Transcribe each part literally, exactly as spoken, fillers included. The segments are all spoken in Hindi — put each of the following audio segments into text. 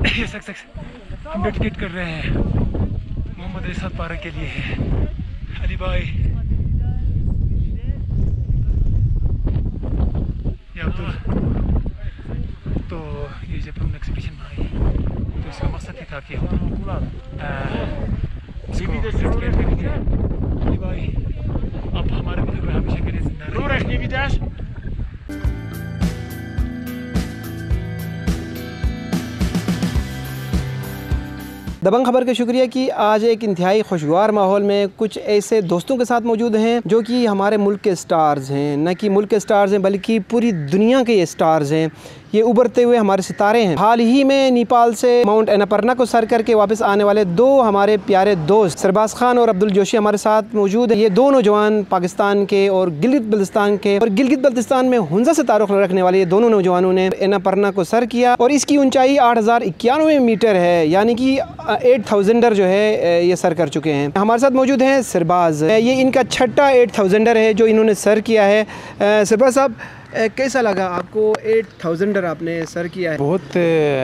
ये सक्सेस हम डेडिकेट कर रहे हैं मोहम्मद रिसात पारा के लिए। अली भाई, ये अब्दुल। तो ये जब हम एक्सपीडिशन में आए तो इसका मकसद ही था कि हम इसको डेडिकेट करेंगे। अली भाई, आप हमारे दिल में हमेशा के लिए जिंदा रहिए। दबंग खबर का शुक्रिया कि आज एक इंतहाई खुशगवार माहौल में कुछ ऐसे दोस्तों के साथ मौजूद हैं जो कि हमारे मुल्क के स्टार्स हैं। न कि मुल्क के स्टार्स हैं बल्कि पूरी दुनिया के ये स्टार्स हैं। ये उभरते हुए हमारे सितारे हैं। हाल ही में नेपाल से माउंट अन्नपूर्णा को सर करके वापस आने वाले दो हमारे प्यारे दोस्त सरबाज खान और अब्दुल जोशी हमारे साथ मौजूद हैं। ये दो नौजवान पाकिस्तान के और गिलगित बल्तिस्तान के और गिलगित बल्तिस्तान में हुंजा से तारुफ रखने वाले ये दोनों नौजवानों ने अन्नपूर्णा को सर किया और इसकी ऊंचाई आठ हज़ार इक्यानवे मीटर है, यानी कि एट थाउजेंडर जो है ये सर कर चुके हैं। हमारे साथ मौजूद हैं सरबाज। ये इनका छठा एट थाउजेंडर है जो इन्होंने सर किया है। सरबाज साहब, कैसा लगा आपको? एट थाउजेंडर आपने सर किया है। बहुत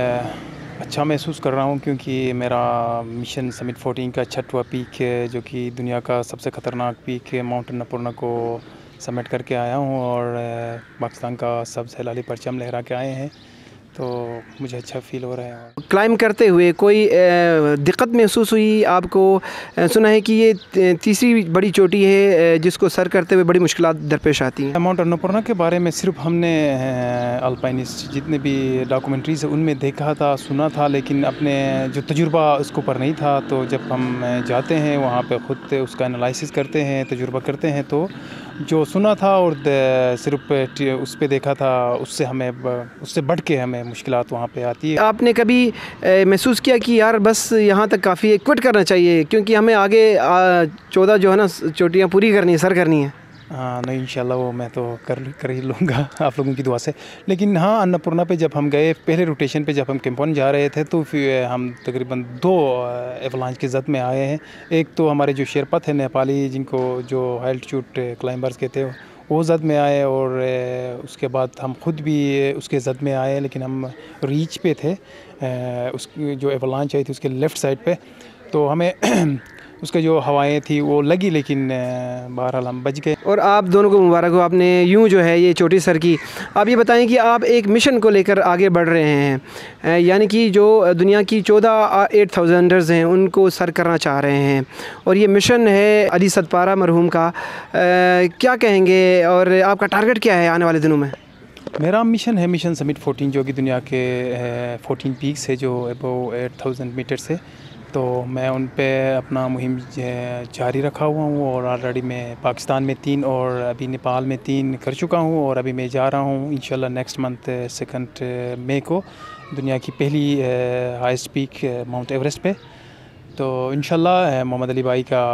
अच्छा महसूस कर रहा हूँ क्योंकि मेरा मिशन समिट फोर्टीन का छठवां पीक है जो कि दुनिया का सबसे ख़तरनाक पीक है। माउंट अन्नपूर्णा को समिट करके आया हूँ और पाकिस्तान का सबसे लाली परचम लहरा के आए हैं, तो मुझे अच्छा फील हो रहा है। क्लाइम करते हुए कोई दिक्कत महसूस हुई आपको? सुना है कि ये तीसरी बड़ी चोटी है जिसको सर करते हुए बड़ी मुश्किलात दरपेश आती हैं। माउंट अन्नपूर्णा के बारे में सिर्फ हमने अल्पाइनिस्ट जितने भी डॉक्यूमेंट्रीज है उनमें देखा था, सुना था, लेकिन अपने जो तजुर्बा उसके ऊपर नहीं था। तो जब हम जाते हैं वहाँ पे ख़ुद उसका एनालिसिस करते हैं, तजुर्बा करते हैं, तो जो सुना था और सिर्फ उस पर देखा था उससे हमें उससे बढ़ के हमें मुश्किलात वहाँ पे आती है। आपने कभी महसूस किया कि यार बस यहाँ तक काफ़ी है, क्विट करना चाहिए क्योंकि हमें आगे चौदह जो है ना चोटियाँ पूरी करनी है, सर करनी है? हाँ नहीं, इंशाल्लाह वो मैं तो कर कर ही लूँगा आप लोगों की दुआ से। लेकिन हाँ, अन्नपूर्णा पे जब हम गए पहले रोटेशन पे, जब हम कैंपन जा रहे थे, तो फिर हम तकरीबन दो एवलांच की जद में आए हैं। एक तो हमारे जो शेरपा थे नेपाली, जिनको जो एल्टीट्यूड क्लाइंबर्स कहते हैं, वो जद में आए, और उसके बाद हम ख़ुद भी उसके जद में आए, लेकिन हम रीच पे थे। उस जो एवलांच आई थी उसके लेफ़्ट साइड पे, तो हमें उसका जो हवाएं थी वो लगी, लेकिन बहरहाल हम बच गए। और आप दोनों को मुबारक हो, आपने यूं जो है ये चोटी सर की। आप ये बताएं कि आप एक मिशन को लेकर आगे बढ़ रहे हैं, यानी कि जो दुनिया की चौदह एट थाउजेंडर्स हैं उनको सर करना चाह रहे हैं, और ये मिशन है अली रिसात पारा मरहूम का। आ, क्या कहेंगे और आपका टारगेट क्या है आने वाले दिनों में? मेरा मिशन है मिशन समिट फोर्टीन, जो कि दुनिया के फोर्टीन पीक्स है जो अबव एट थाउजेंड मीटर से। तो मैं उन पे अपना मुहिम जारी रखा हुआ हूँ, और ऑलरेडी मैं पाकिस्तान में तीन और अभी नेपाल में तीन कर चुका हूँ, और अभी मैं जा रहा हूँ इंशाल्लाह नेक्स्ट मंथ सेकंड मई को दुनिया की पहली हाईएस्ट पीक माउंट एवरेस्ट पे। तो इंशाल्लाह मोहम्मद अली भाई का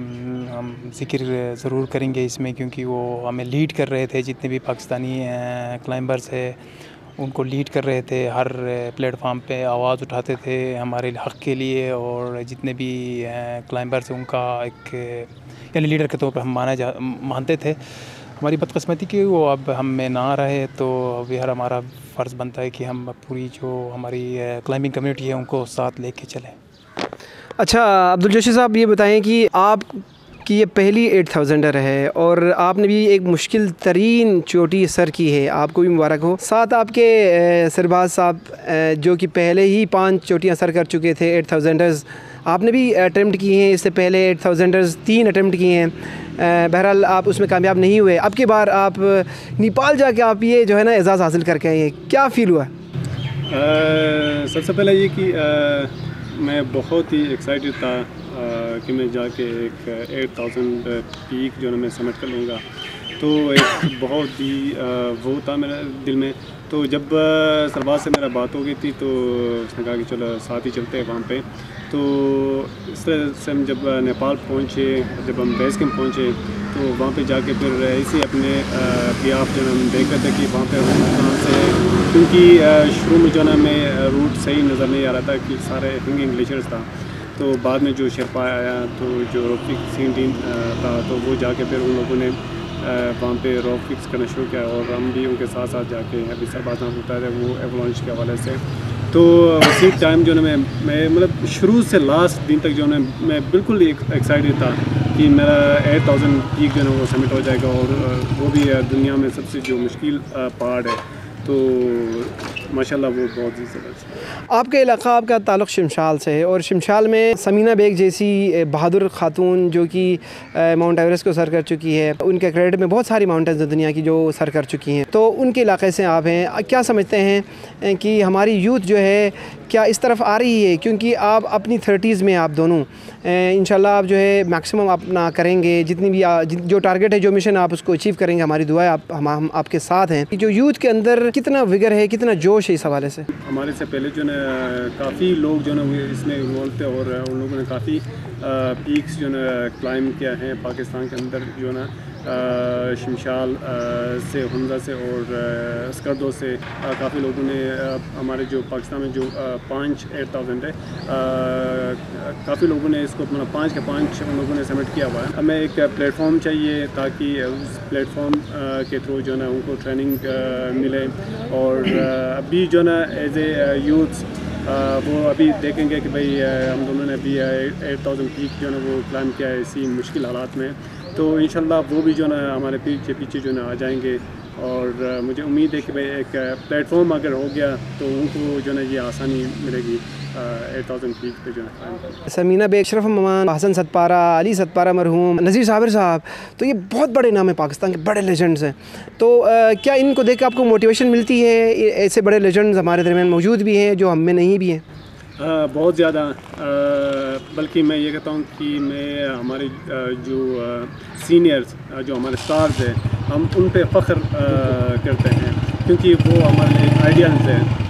हम ज़िक्र ज़रूर करेंगे इसमें, क्योंकि वो हमें लीड कर रहे थे। जितने भी पाकिस्तानी क्लाइंबर्स है उनको लीड कर रहे थे, हर प्लेटफार्म पे आवाज़ उठाते थे हमारे हक़ के लिए, और जितने भी क्लाइंबर्स हैं उनका एक यानी लीडर के तौर पर हम माना जा मानते थे। हमारी बदकिस्मती कि वो अब हम में ना रहे, तो अभी हर हमारा फ़र्ज़ बनता है कि हम पूरी जो हमारी क्लाइंबिंग कम्युनिटी है उनको साथ लेके चलें। अच्छा अब्दुल जोशी साहब, ये बताएं कि आप कि ये पहली एट थाउजेंडर है और आपने भी एक मुश्किल तरीन चोटी सर की है, आपको भी मुबारक हो। साथ आपके सरबाज साहब जो कि पहले ही पांच चोटियां सर कर चुके थे एट थाउजेंडर्स, आपने भी अटैम्प्ट की हैं इससे पहले एट थाउजेंडर्स तीन अटैम्प्ट किए हैं, बहरहाल आप उसमें कामयाब नहीं हुए। अब की बार आप नेपाल जाके आप ये जो है ना एजाज़ हासिल करके आए हैं, क्या फ़ील हुआ? सबसे पहले ये कि आ, मैं बहुत ही एक्साइटेड था आ, कि मैं जाके एक एट थाउजेंड पीक जो है मैं समिट कर लूँगा। तो एक बहुत ही आ, वो था मेरे दिल में। तो जब सरबाज से मेरा बात हो गई थी तो उसने कहा कि चलो साथ ही चलते हैं वहाँ पे। तो इस तरह से हम जब नेपाल पहुँचे, जब हम बेस कैंप पहुँचे, तो वहाँ पे जाके फिर इसी अपने पियाफ जो हम देख रहे थे कि वहाँ पे कहाँ से, क्योंकि शुरू में जो है हमें रूट सही नज़र नहीं आ रहा था कि सारे हैंगिंग ग्लेशियर्स था। तो बाद में जो शेरपा आया, तो जो रॉक फिक्स टीम था, तो वो जाके फिर उन लोगों ने वहाँ पे रॉक फिक्स करना शुरू किया, और हम भी उनके साथ साथ जाके अभी सरबाज नाम होता है वो एवलांच के हवाले से तो उसी टाइम जो है मैं मैं मतलब शुरू से लास्ट दिन तक जो है मैं बिल्कुल एक्साइटेड था कि मेरा एट थाउजेंड पीक जो है वो सबमिट हो जाएगा, और वो भी दुनिया में सबसे जो मुश्किल पहाड़ है, तो माशाल्लाह वो बहुत ही ज़बरदस्त। आपका इलाका, आपका ताल्लुक़ शिमशाल से है, और शिमशाल में समीना बेग जैसी बहादुर खातून जो कि माउंट एवरेस्ट को सर कर चुकी है, उनके क्रेडिट में बहुत सारी माउंटेन्स हैं दुनिया की जो सर कर चुकी हैं, तो उनके इलाके से आप हैं, क्या समझते हैं कि हमारी यूथ जो है क्या इस तरफ आ रही है? क्योंकि आप अपनी थर्टीज़ में आप दोनों इंशाल्लाह आप जो है मैक्सिमम अपना करेंगे, जितनी भी आ, जो टारगेट है, जो मिशन आप उसको अचीव करेंगे, हमारी दुआएं आप हम, हम आपके साथ हैं। जो यूथ के अंदर कितना विगर है, कितना जोश है इस हवाले से? हमारे से पहले जो है काफ़ी लोग जो है इसमें इन्वॉल्व थे, और उन लोगों ने काफ़ी पीक्स जो है क्लाइम किया है पाकिस्तान के अंदर, जो है शिमशाल से, हमजा से और स्कर्दो से काफ़ी लोगों ने हमारे जो पाकिस्तान में जो पाँच एट थाउजेंड है, काफ़ी लोगों ने इसको अपना पाँच के पाँच उन लोगों ने सबमिट किया हुआ है। हमें एक प्लेटफॉर्म चाहिए ताकि उस प्लेटफॉर्म के थ्रू जो है उनको ट्रेनिंग मिले, और अभी जो है एज ए यूथ वो अभी देखेंगे कि भाई हम दोनों ने अभी एट थाउजेंड पीक जो है वो क्लाइम किया है इसी मुश्किल हालात में, तो इंशाल्लाह वो भी जो है हमारे पीछे पीछे जो है आ जाएंगे, और मुझे उम्मीद है कि भाई एक प्लेटफॉर्म अगर हो गया तो उनको जो है ये आसानी मिलेगी एट थाउजेंड पीक पे जो है। समीना बेग, अशरफ ममान, हसन सतपारा, अली सतपारा मरहूम, नज़ीर साबिर साहब, तो ये बहुत बड़े नाम हैं, पाकिस्तान के बड़े लेजेंड्स हैं, तो आ, क्या इनको देख के आपको मोटिवेशन मिलती है? ऐसे बड़े लेजेंड्स हमारे दरमियान मौजूद भी हैं जो हम में नहीं भी हैं। आ, बहुत ज़्यादा, बल्कि मैं ये कहता हूँ कि मैं हमारे जो सीनियर्स जो हमारे स्टार्स हैं, हम उन पे फ़ख्र करते हैं, क्योंकि वो हमारे लिए आइडियल्स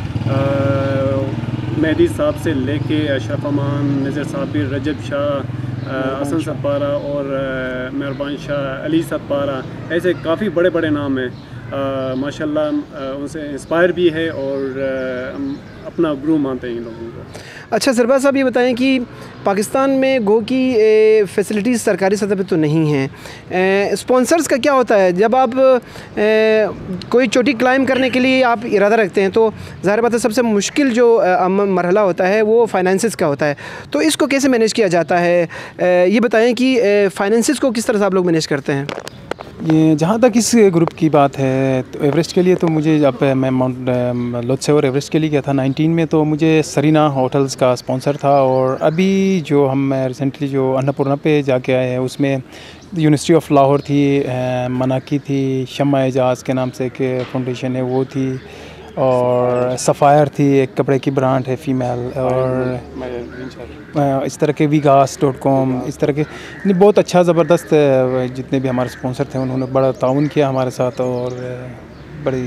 हैं। मेहदी साहब से लेके अशरफ अमान, नज़ीर साबिर, रजब शाह, हसन सतपारा और मेहरबान शाह, अली सतपारा, ऐसे काफ़ी बड़े बड़े नाम हैं। माशाल्लाह उनसे इंस्पायर भी है, और हम अपना गुरु मानते हैं इन लोगों को। अच्छा सरबाज साहब, ये बताएं कि पाकिस्तान में गो की फैसिलिटीज़ सरकारी सतह पे तो नहीं हैं, स्पॉन्सर्स का क्या होता है? जब आप ए, कोई चोटी क्लाइम करने के लिए आप इरादा रखते हैं, तो ज़ाहिर बात है सबसे मुश्किल जो मरहला होता है वो फाइनेंसिस का होता है, तो इसको कैसे मैनेज किया जाता है? ए, ये बताएं कि फाइनेंसिस को किस तरह से आप लोग मैनेज करते हैं? ये जहाँ तक इस ग्रुप की बात है, तो एवरेस्ट के लिए तो मुझे, जब मैं माउंट लोत्से और एवरेस्ट के लिए गया था नाइनटीन में, तो मुझे सरीना होटल्स का स्पॉन्सर था, और अभी जो हम रिसेंटली जो अन्नपूर्णा पे जाके आए हैं उसमें यूनिवर्सिटी ऑफ लाहौर थी, मनाकी थी, शम्मा एजाज के नाम से एक फाउंडेशन है वो थी, और सफ़ायर थी, एक कपड़े की ब्रांड है फीमेल, और इस तरह के विगास डॉट कॉम, इस तरह के नहीं बहुत अच्छा ज़बरदस्त जितने भी हमारे स्पॉन्सर थे उन्होंने बड़ा ताउन किया हमारे साथ, और बड़ी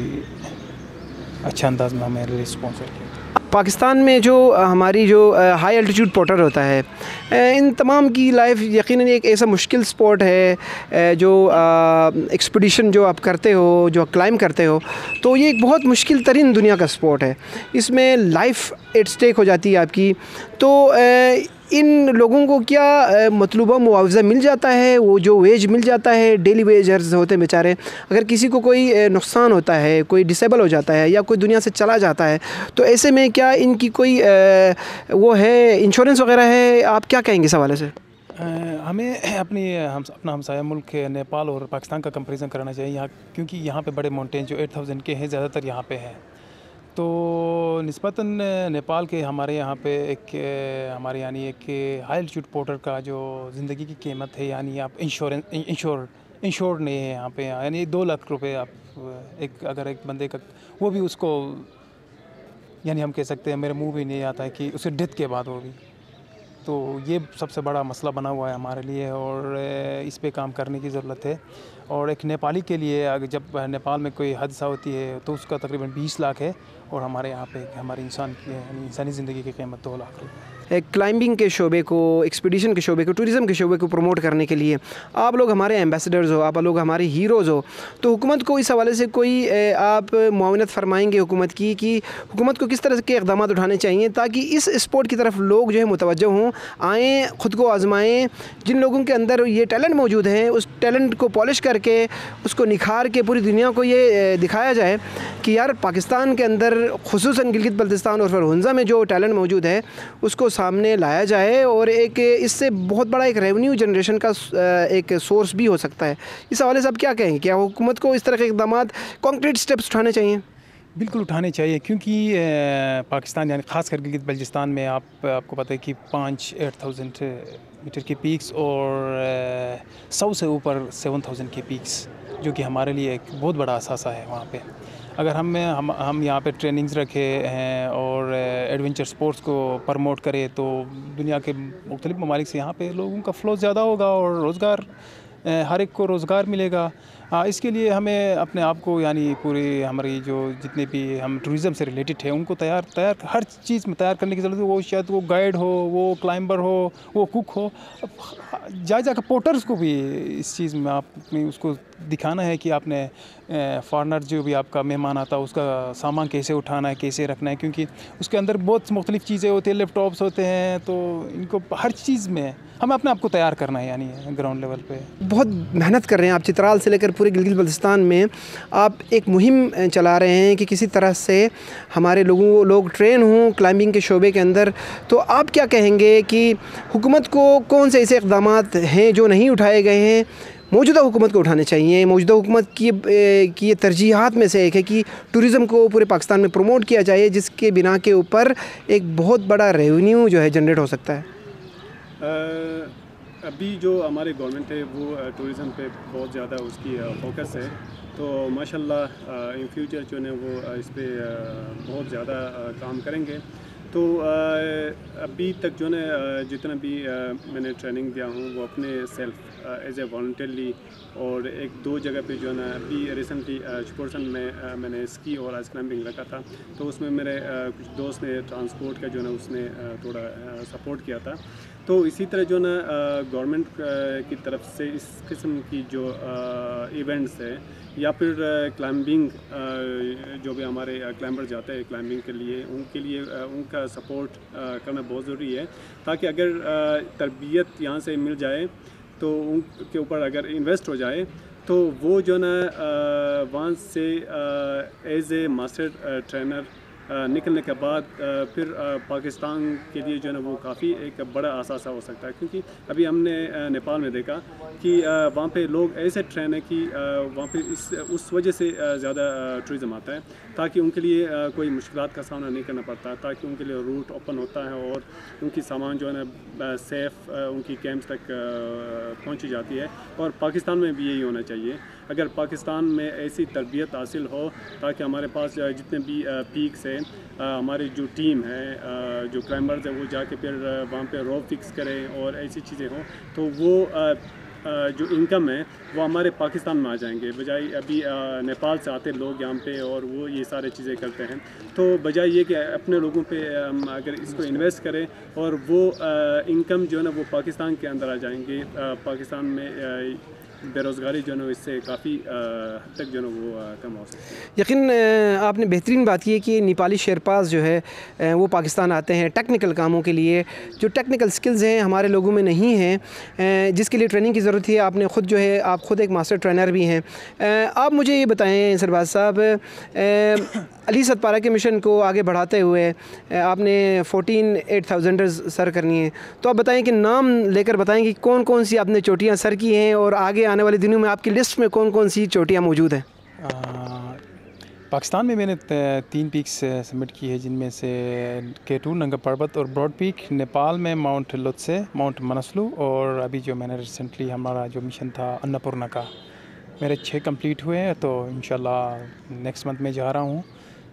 अच्छा अंदाज में हमें लिए स्पॉन्सर किया। पाकिस्तान में जो हमारी जो हाई एल्टीट्यूड पोर्टर होता है, इन तमाम की लाइफ यकीनन एक ऐसा मुश्किल स्पॉट है जो एक्सपीडिशन जो आप करते हो, जो क्लाइम करते हो, तो ये एक बहुत मुश्किल तरीन दुनिया का स्पॉट है, इसमें लाइफ एट स्टेक हो जाती है आपकी, तो इन लोगों को क्या मतलूबा मुआवजा मिल जाता है? वो जो वेज मिल जाता है, डेली वेजर्स होते हैं बेचारे, अगर किसी को कोई नुकसान होता है, कोई डिसेबल हो जाता है या कोई दुनिया से चला जाता है, तो ऐसे में क्या इनकी कोई वो है, इंश्योरेंस वगैरह है? आप क्या कहेंगे इस हवाले से? हमें अपनी हम अपना हमसाया मुल्क नेपाल और पाकिस्तान का कंपैरिजन करना चाहिए यहाँ, क्योंकि यहाँ पे बड़े माउंटेन जो एट थाउजेंड के हैं ज़्यादातर यहाँ पे हैं, तो निस्बतन नेपाल के हमारे यहाँ पे एक हमारे यानी एक हाई एल्टीट्यूड पोर्टर का जो ज़िंदगी की कीमत है, यानी आप इंश्योरेंस इंश्योर इंश्योर्ड नहीं है यहाँ पे, यानी दो लाख रुपए आप एक अगर एक बंदे का, वो भी उसको यानी हम कह सकते हैं, मेरे मुंह भी नहीं आता है कि उसे डेथ के बाद होगी, तो ये सबसे बड़ा मसला बना हुआ है हमारे लिए, और इस पे काम करने की ज़रूरत है। और एक नेपाली के लिए अगर जब नेपाल में कोई हादसा होती है तो उसका तकरीबन बीस लाख है, और हमारे यहाँ पे हमारे इंसान की इंसानी ज़िंदगी की कीमत दो लाख रुपये। क्लाइंबिंग के शोबे को, एक्सपीडिशन के शोबे को, टूरिज़म के शोबे को प्रमोट करने के लिए आप लोग हमारे एम्बेसडर्स हो, आप लोग हमारे हीरोज़ हो, तो हुकूमत को इस हवाले से कोई आप मुआवनत फरमाएंगे हुकूमत की कि हुकूमत को किस तरह के इक़दाम उठाने चाहिए ताकि इस स्पोर्ट की तरफ लोग जो है मुतवज्जो हों, आएँ, ख़ुद को आजमाएँ। जिन लोगों के अंदर ये टैलेंट मौजूद है उस टैलेंट को पॉलिश करके उसको निखार के पूरी दुनिया को ये दिखाया जाए कि यार पाकिस्तान के अंदर ख़ुसूसन गिलगित बल्तिस्तान और फरहुंजा में जो टैलेंट मौजूद है उसको सामने लाया जाए और एक इससे बहुत बड़ा एक रेवेन्यू जनरेशन का एक सोर्स भी हो सकता है। इस हवाले से आप क्या कहेंगे, क्या हुकूमत को इस तरह के इक़दाम कॉन्क्रीट स्टेप्स उठाने चाहिए? बिल्कुल उठाने चाहिए, क्योंकि पाकिस्तान यानी ख़ास कर गिलगित बल्तिस्तान में आप आपको पता है कि पाँच एट थाउजेंड मीटर के पीक्स और सौ से ऊपर सेवन थाउजेंड के पीक्स, जो कि हमारे लिए एक बहुत बड़ा असासा है वहाँ पे। अगर हम हम हम यहाँ पे ट्रेनिंग्स रखे हैं और एडवेंचर स्पोर्ट्स को प्रमोट करें तो दुनिया के मुख्तलिफ़ ममालिक से यहाँ पे लोगों का फ़्लो ज़्यादा होगा और रोज़गार, हर एक को रोज़गार मिलेगा। हाँ, इसके लिए हमें अपने आप को यानी पूरी हमारी जो जितने भी हम टूरिज़म से रिलेटेड है उनको तैयार तैयार हर चीज़ में तैयार करने की ज़रूरत है। वो शायद वो गाइड हो, वो क्लाइंबर हो, वो कुक हो, जा जा कर पोर्टर्स को भी इस चीज़ में आपने उसको दिखाना है कि आपने फॉरनर जो भी आपका मेहमान आता है उसका सामान कैसे उठाना है, कैसे रखना है, क्योंकि उसके अंदर बहुत मुख्तलिफ़ चीज़ें होती हैं, लैपटॉप्स होते हैं, तो इनको हर चीज़ में हमें अपने आप को तैयार करना है यानी ग्राउंड लेवल पे। बहुत मेहनत कर रहे हैं आप, चित्राल से लेकर पूरे गिलगित बल्तिस्तान में आप एक मुहिम चला रहे हैं कि किसी तरह से हमारे लोगों लोग ट्रेन हों क्लाइंबिंग के शोबे के अंदर। तो आप क्या कहेंगे कि हुकूमत को कौन से ऐसे इक़दाम हैं जो नहीं उठाए गए हैं, मौजूदा हुकूमत को उठाने चाहिए? मौजूदा हुकूमत की की ये तरजीहात में से एक है कि टूरिज़म को पूरे पाकिस्तान में प्रमोट किया जाए, जिसके बिना के ऊपर एक बहुत बड़ा रेवेन्यू जो है जनरेट हो सकता है। अभी जो हमारी गवर्नमेंट है वो टूरिज़म पे बहुत ज़्यादा उसकी फोकस है, तो माशाल्लाह इन फ्यूचर जो है वो इस पे बहुत ज़्यादा काम करेंगे। तो अभी तक जो है जितना भी मैंने ट्रेनिंग दिया हूँ वो अपने सेल्फ एज ए वॉलंटियरली और एक दो जगह पे जो है ना अभी रिसेंटली शुपोर्सन में मैंने स्की और आइस क्लाइंबिंग रखा था, तो उसमें मेरे कुछ दोस्त ने ट्रांसपोर्ट का जो है ना उसने थोड़ा सपोर्ट किया था। तो इसी तरह जो ना गवर्नमेंट की तरफ से इस किस्म की जो इवेंट्स है या फिर क्लाइंबिंग जो भी हमारे क्लाइंबर जाते हैं क्लाइंबिंग के लिए, उनके लिए उनका सपोर्ट करना बहुत ज़रूरी है, ताकि अगर तरबियत यहाँ से मिल जाए तो उनके ऊपर अगर इन्वेस्ट हो जाए तो वो जो ना वहाँ से एज ए मास्टर ट्रेनर निकलने के बाद फिर पाकिस्तान के लिए जो है ना वो काफ़ी एक बड़ा असासा हो सकता है। क्योंकि अभी हमने नेपाल में देखा कि वहाँ पे लोग ऐसे ट्रेन है कि वहाँ पे इस उस वजह से ज़्यादा टूरिज़म आता है, ताकि उनके लिए कोई मुश्किलात का सामना नहीं करना पड़ता, ताकि उनके लिए रूट ओपन होता है और उनकी सामान जो है ना सेफ़ उनकी कैंप्स तक पहुँची जाती है। और पाकिस्तान में भी यही होना चाहिए। अगर पाकिस्तान में ऐसी तरबियत हासिल हो ताकि हमारे पास जितने भी पीक्स हैं, हमारी जो टीम है, जो क्लाइंबर्स है, वो जाके फिर वहाँ पे रोप फिक्स करें और ऐसी चीज़ें हों, तो वो जो इनकम है वो हमारे पाकिस्तान में आ जाएंगे, बजाय अभी नेपाल से आते लोग यहाँ पे और वो ये सारे चीज़ें करते हैं। तो बजाय ये कि अपने लोगों पे हम अगर इसको इन्वेस्ट करें और वो इनकम जो है ना वो पाकिस्तान के अंदर आ जाएंगे, पाकिस्तान में बेरोज़गारी जो है इससे काफ़ी हद तक जो है वो कम हो सकती है। यकीन आपने बेहतरीन बात की है कि नेपाली शेरपास जो है वो पाकिस्तान आते हैं टेक्निकल कामों के लिए, जो टेक्निकल स्किल्स हैं हमारे लोगों में नहीं हैं, जिसके लिए ट्रेनिंग की ज़रूरत है। आपने ख़ुद जो है आप ख़ुद एक मास्टर ट्रेनर भी हैं। आप मुझे ये बताएं सरबाज साहब, अली सतपारा के मिशन को आगे बढ़ाते हुए आपने फोर्टीन एट थाउजेंडर्स सर करनी है, तो आप बताएं कि नाम लेकर बताएं कि कौन कौन सी आपने चोटियाँ सर की हैं और आगे आने वाले दिनों में आपकी लिस्ट में कौन कौन सी चोटियाँ मौजूद हैं? पाकिस्तान में मैंने तीन पीक्स सबमिट की है, जिनमें से केटू नंगा पर्वत और ब्रॉड पीक। नेपाल में माउंट लोत्से, माउंट मनसलू, और अभी जो मैंने रिसेंटली हमारा जो मिशन था अन्नपूर्णा का, मेरे छः कंप्लीट हुए हैं। तो इंशाल्लाह नेक्स्ट मंथ में जा रहा हूँ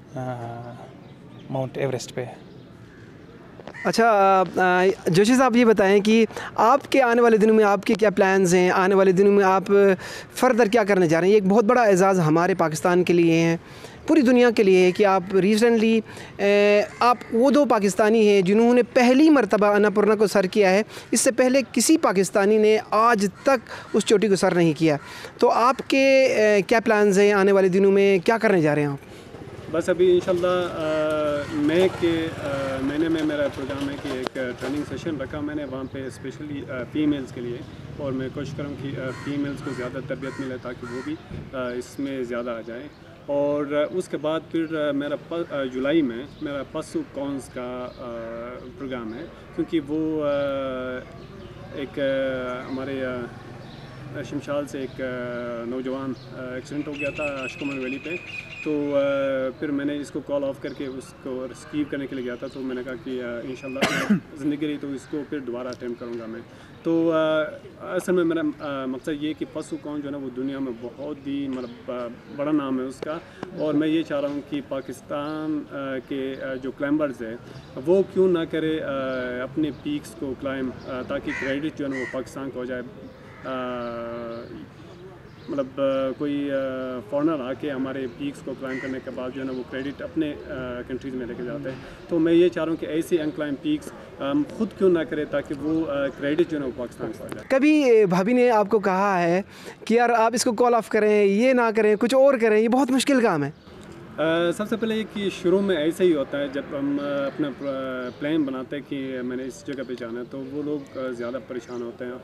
माउंट एवरेस्ट पे। अच्छा जोशी साहब, ये बताएं कि आपके आने वाले दिनों में आपके क्या प्लान्स हैं? आने वाले दिनों में आप फ़र्दर क्या करने जा रहे हैं? ये एक बहुत बड़ा एजाज़ हमारे पाकिस्तान के लिए है पूरी दुनिया के लिए है कि आप रिसेंटली आप वो दो पाकिस्तानी हैं जिन्होंने पहली मरतबा अन्नपूर्णा को सर किया है। इससे पहले किसी पाकिस्तानी ने आज तक उस चोटी को सर नहीं किया। तो आपके क्या प्लान्स हैं आने वाले दिनों में, क्या करने जा रहे हैं आप? बस अभी इंशाल्लाह मई के महीने में मेरा प्रोग्राम है कि एक ट्रेनिंग सेशन रखा मैंने वहाँ पे स्पेशली फ़ीमेल्स के लिए, और मैं कोशिश करूँ कि फ़ीमेल्स को ज़्यादा तरबियत मिले ताकि वो भी इसमें ज़्यादा आ जाए। और उसके बाद फिर मेरा जुलाई में मेरा पशु कॉन्स का प्रोग्राम है, क्योंकि वो एक हमारे शमशाल से एक नौजवान एक्सीडेंट हो गया था अशकुमन वैली पे, तो फिर मैंने इसको कॉल ऑफ करके उसको रिस्क्यू करने के लिए गया था। तो मैंने कहा कि इंशाल्लाह ज़िंदगी रही तो इसको फिर दोबारा अटेम्प्ट करूँगा मैं। तो असल में मेरा मकसद ये कि पशु कौन जो है ना वो दुनिया में बहुत ही मतलब बड़ा नाम है उसका, और मैं ये चाह रहा हूँ कि पाकिस्तान के जो क्लाइंबर्स है वो क्यों ना करे अपने पीक्स को क्लाइंब, ताकि क्रेडिट जो है ना वो पाकिस्तान को हो जाए। मतलब कोई फॉरनर आके हमारे पीक्स को क्लाइंब करने के बाद जो है ना वो क्रेडिट अपने कंट्रीज़ में लेके जाते हैं। तो मैं ये चाह रहा हूँ कि ऐसे अनक्लाइंब पीक्स हम खुद क्यों ना करें ताकि वो क्रेडिट जो है ना वो पाकिस्तान को आ जाए। कभी भाभी ने आपको कहा है कि यार आप इसको कॉल ऑफ करें, ये ना करें, कुछ और करें, ये बहुत मुश्किल काम है? Uh, सबसे पहले ये कि शुरू में ऐसे ही होता है, जब हम अपना प्लान बनाते हैं कि मैंने इस जगह पे जाना है तो वो लोग ज़्यादा परेशान होते हैं,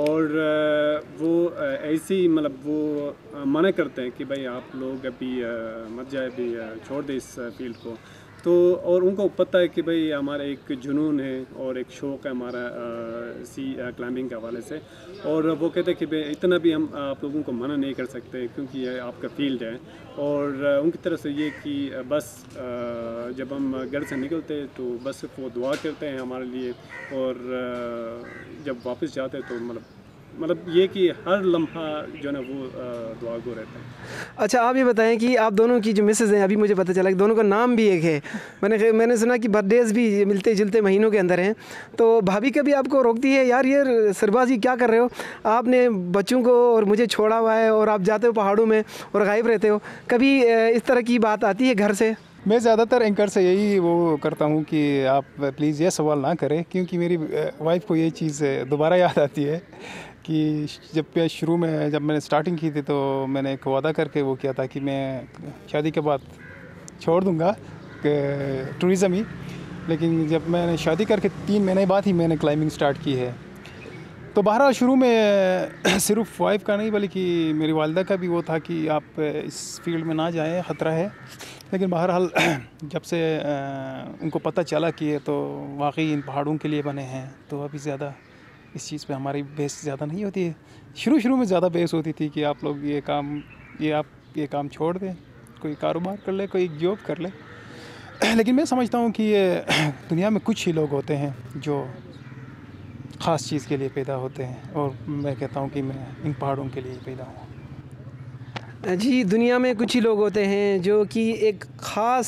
और वो ऐसे ही मतलब वो मना करते हैं कि भाई आप लोग अभी मत जाए, अभी छोड़ दे इस फील्ड को। तो और उनको पता है कि भाई हमारा एक जुनून है और एक शौक़ है हमारा आ, सी क्लाइंबिंग के हवाले से, और वो कहते हैं कि भाई इतना भी हम आप लोगों को मना नहीं कर सकते क्योंकि ये आपका फील्ड है। और उनकी तरफ से ये कि बस आ, जब हम घर से निकलते तो बस सिर्फ वो दुआ करते हैं हमारे लिए, और आ, जब वापस जाते हैं तो मतलब मतलब ये कि हर लम्हा जो है ना वो दुआ गो रहता है। अच्छा, आप ये बताएं कि आप दोनों की जो मिसेज़ हैं, अभी मुझे पता चला कि दोनों का नाम भी एक है। मैंने मैंने सुना कि बर्थडेज़ भी मिलते जुलते महीनों के अंदर हैं। तो भाभी कभी आपको रोकती है, यार ये सरबाजी क्या कर रहे हो, आपने बच्चों को और मुझे छोड़ा हुआ है और आप जाते हो पहाड़ों में और गायब रहते हो? कभी इस तरह की बात आती है घर से? मैं ज़्यादातर एंकर से यही वो करता हूँ कि आप प्लीज़ ये सवाल ना करें, क्योंकि मेरी वाइफ को ये चीज़ दोबारा याद आती है कि जब मैं शुरू में जब मैंने स्टार्टिंग की थी तो मैंने एक वादा करके वो किया था कि मैं शादी के बाद छोड़ दूँगा टूरिज़म ही, लेकिन जब मैंने शादी करके तीन महीने बाद ही मैंने क्लाइंबिंग स्टार्ट की है। तो बहरहाल शुरू में सिर्फ वाइफ का नहीं बल्कि मेरी वालिदा का भी वो था कि आप इस फील्ड में ना जाएं, ख़तरा है। लेकिन बहरहाल जब से उनको पता चला कि ये तो वाकई इन पहाड़ों के लिए बने हैं, तो अभी ज़्यादा इस चीज़ पे हमारी बेस ज़्यादा नहीं होती है। शुरू शुरू में ज़्यादा बेस होती थी कि आप लोग ये काम ये आप ये काम छोड़ दें, कोई कारोबार कर ले, कोई जॉब कर ले। लेकिन मैं समझता हूँ कि ये दुनिया में कुछ ही लोग होते हैं जो ख़ास चीज़ के लिए पैदा होते हैं, और मैं कहता हूँ कि मैं इन पहाड़ों के लिए पैदा हूँ। जी, दुनिया में कुछ ही लोग होते हैं जो कि एक ख़ास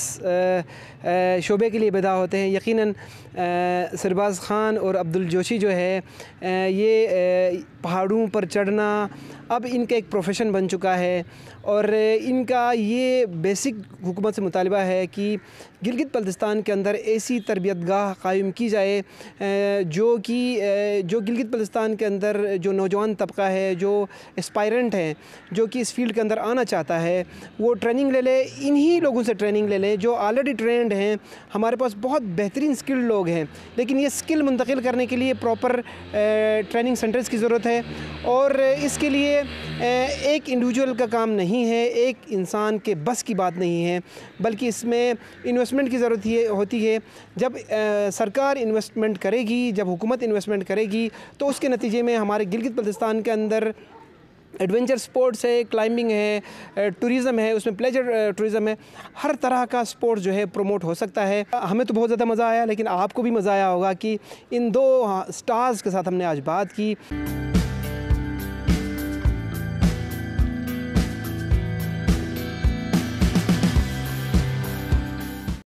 शोबे के लिए पैदा होते हैं। यकीनन सरबाज़ ख़ान और अब्दुल जोशी जो है ये पहाड़ों पर चढ़ना अब इनका एक प्रोफेशन बन चुका है, और इनका ये बेसिक हुकूमत से मुतालबा है कि गिलगित बल्तिस्तान के अंदर ऐसी तरबियतगाह कायम की जाए जो कि जो गिलगित बल्तिस्तान के अंदर जो नौजवान तबका है, जो एस्पायरेंट हैं, जो कि इस फील्ड के अंदर आना चाहता है, वो ट्रेनिंग ले ले, इन्हीं लोगों से ट्रेनिंग ले ले जो ऑलरेडी ट्रेंड हैं। हमारे पास बहुत बेहतरीन स्किल्ड लोग हैं, लेकिन ये स्किल मुंतकिल करने के लिए प्रॉपर ट्रेनिंग सेंटर्स की ज़रूरत है, और इसके लिए एक इंडिविजुअल का काम नहीं है, एक इंसान के बस की बात नहीं है, बल्कि इसमें इन्वेस्टमेंट की ज़रूरत ही होती है। जब आ, सरकार इन्वेस्टमेंट करेगी, जब हुकूमत इन्वेस्टमेंट करेगी, तो उसके नतीजे में हमारे गिलगित बल्तिस्तान के अंदर एडवेंचर स्पोर्ट्स है, क्लाइंबिंग है, टूरिज़म है, उसमें प्लेजर टूरिज़म है, हर तरह का स्पोर्ट्स जो है प्रमोट हो सकता है। हमें तो बहुत ज़्यादा मज़ा आया, लेकिन आपको भी मज़ा आया होगा कि इन दो स्टार्स के साथ हमने आज बात की।